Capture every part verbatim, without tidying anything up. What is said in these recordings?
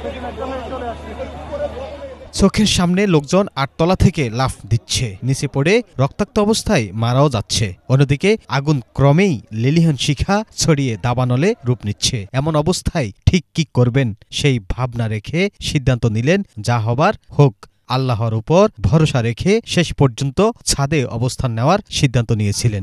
চোখের সামনে লোকজন আটতলা থেকে লাফ দিচ্ছে, নিচে পড়ে রক্তাক্ত অবস্থায় মারাও যাচ্ছে। অন্যদিকে আগুন ক্রমেই লেলিহান শিখা ছড়িয়ে দাবানলে রূপ নিচ্ছে। এমন অবস্থায় ঠিক কি করবেন সেই ভাবনা রেখে সিদ্ধান্ত নিলেন যা হবার হোক, আল্লাহর উপর ভরসা রেখে শেষ পর্যন্ত ছাদে অবস্থান নেওয়ার সিদ্ধান্ত নিয়েছিলেন।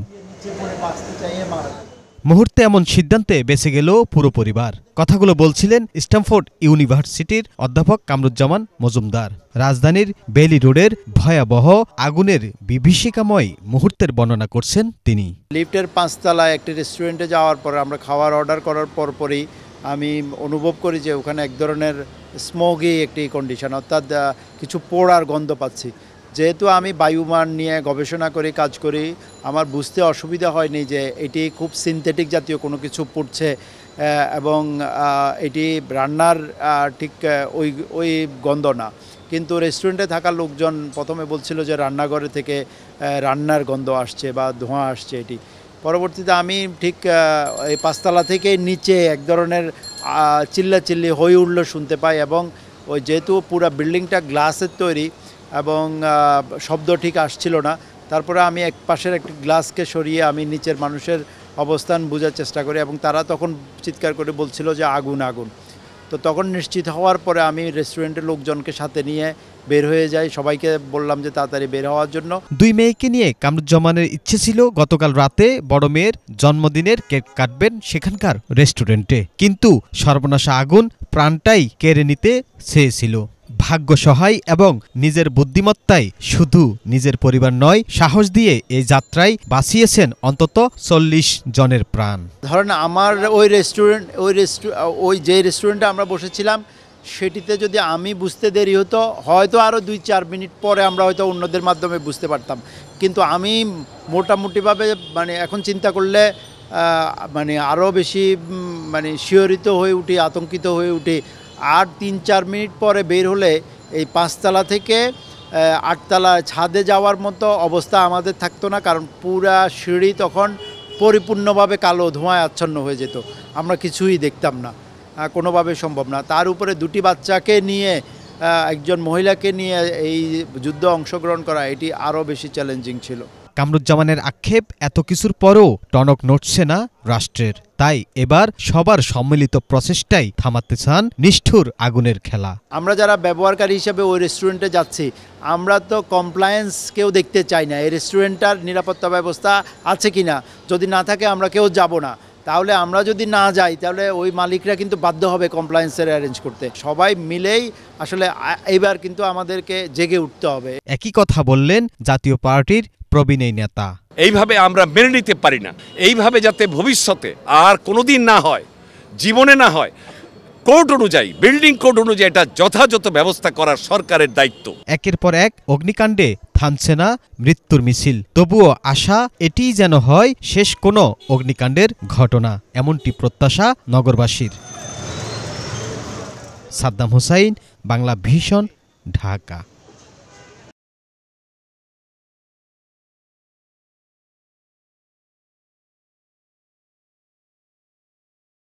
মুহূর্তে এমন সিদ্ধান্তে বেঁচে গেল পুরো পরিবার। কথাগুলো বলছিলেন স্ট্যামফোর্ড ইউনিভার্সিটির অধ্যাপক কামরুজ্জামান মজুমদার। রাজধানীর বেইলি রোডের ভয়াবহ আগুনের বিভীষিকাময় মুহূর্তের বর্ণনা করছেন তিনি। লিফটের পাঁচতলায় একটি রেস্টুরেন্টে যাওয়ার পর আমরা খাবার অর্ডার করার পরপরই আমি অনুভব করি যে ওখানে এক ধরনের স্মোগি একটি কন্ডিশন, অর্থাৎ কিছু পোড়ার গন্ধ পাচ্ছি। যেহেতু আমি বায়ুমান নিয়ে গবেষণা করি, কাজ করি, আমার বুঝতে অসুবিধা হয়নি যে এটি খুব সিনথেটিক জাতীয় কোনো কিছু পড়ছে এবং এটি রান্নার ঠিক ওই ওই গন্ধ না। কিন্তু রেস্টুরেন্টে থাকা লোকজন প্রথমে বলছিল যে রান্নাঘরে থেকে রান্নার গন্ধ আসছে বা ধোঁয়া আসছে। এটি পরবর্তীতে আমি ঠিক এই পাঁচতলা থেকে নিচে এক ধরনের চিল্লাচিল্লি হই উঠল শুনতে পাই এবং ওই যেহেতু পুরো বিল্ডিংটা গ্লাসের তৈরি এবং শব্দ ঠিক আসছিল না, তারপরে আমি এক পাশের একটি গ্লাসকে সরিয়ে আমি নিচের মানুষের অবস্থান বোঝার চেষ্টা করি এবং তারা তখন চিৎকার করে বলছিল যে আগুন আগুন। তো তখন নিশ্চিত হওয়ার পরে আমি রেস্টুরেন্টের লোকজনকে সাথে নিয়ে বের হয়ে যাই, সবাইকে বললাম যে তাড়াতাড়ি বের হওয়ার জন্য। দুই মেয়েকে নিয়ে কামরুজ্জামানের ইচ্ছে ছিল গতকাল রাতে বড় মেয়ের জন্মদিনের কেক কাটবেন সেখানকার রেস্টুরেন্টে, কিন্তু সর্বনাশা আগুন প্রাণটাই কেড়ে নিতে চেয়েছিল। ভাগ্য সহায় এবং নিজের বুদ্ধিমত্তায় শুধু নিজের পরিবার নয়, সাহস দিয়ে এই যাত্রায় বাঁচিয়েছেন অন্তত চল্লিশ জনের প্রাণ। ধরেন আমার ওই রেস্টুরেন্ট ওই রেস্টু ওই যে রেস্টুরেন্টে আমরা বসেছিলাম সেটিতে যদি আমি বুঝতে দেরি হতো, হয়তো আরও দুই চার মিনিট পরে আমরা হয়তো অন্যদের মাধ্যমে বুঝতে পারতাম। কিন্তু আমি মোটামুটিভাবে মানে এখন চিন্তা করলে মানে আরও বেশি মানে শিহরিত হয়ে উঠি, আতঙ্কিত হয়ে উঠি। আর তিন চার মিনিট পরে বের হলে এই পাঁচতলা থেকে আটতলা ছাদে যাওয়ার মতো অবস্থা আমাদের থাকতো না, কারণ পুরা সিঁড়ি তখন পরিপূর্ণভাবে কালো ধোঁয়ায় আচ্ছন্ন হয়ে যেত, আমরা কিছুই দেখতাম না, কোনোভাবে সম্ভব না। তার উপরে দুটি বাচ্চাকে নিয়ে একজন মহিলাকে নিয়ে এই যুদ্ধে অংশগ্রহণ করা এটি আরও বেশি চ্যালেঞ্জিং ছিল। কামরুজ্জামানের আক্ষেপ, এত কিছুর পরও টনক নড়ছে না রাষ্ট্রের, তাই এবার সবার সম্মিলিত প্রচেষ্টায় থামাতে চান নিষ্ঠুর আগুনের খেলা। আমরা যারা ব্যবহারকারী হিসেবে ওই রেস্টুরেন্টে যাচ্ছি, আমরা তো কমপ্লায়েন্স কেউ দেখতে চাই না, এই রেস্টুরেন্টটার নিরাপত্তা ব্যবস্থা আছে কিনা, যদি না থাকে আমরা কেউ যাব না। তাহলে আমরা যদি না যাই তাহলে ওই মালিকরা কিন্তু বাধ্য হবে কমপ্লায়েন্সের অ্যারেঞ্জ করতে। সবাই মিলেই আসলে এবার কিন্তু আমাদেরকে জেগে উঠতে হবে। একই কথা বললেন জাতীয় পার্টির প্রবীণ এই নেতা। এইভাবে আমরা মেনে নিতে পারি না, এইভাবে যাতে ভবিষ্যতে আর কোনোদিন না হয়, জীবনে না হয়, কোড অনুযায়ী, বিল্ডিং কোড অনুযায়ী এটা যথাযথ ব্যবস্থা করার সরকারের দায়িত্ব। একের পর এক অগ্নিকাণ্ডে থামছে না মৃত্যুর মিছিল, তবুও আশা এটিই যেন হয় শেষ কোনো অগ্নিকাণ্ডের ঘটনা, এমনটি প্রত্যাশা নগরবাসীর। সাদ্দাম হোসাইন, বাংলা ভিশন, ঢাকা।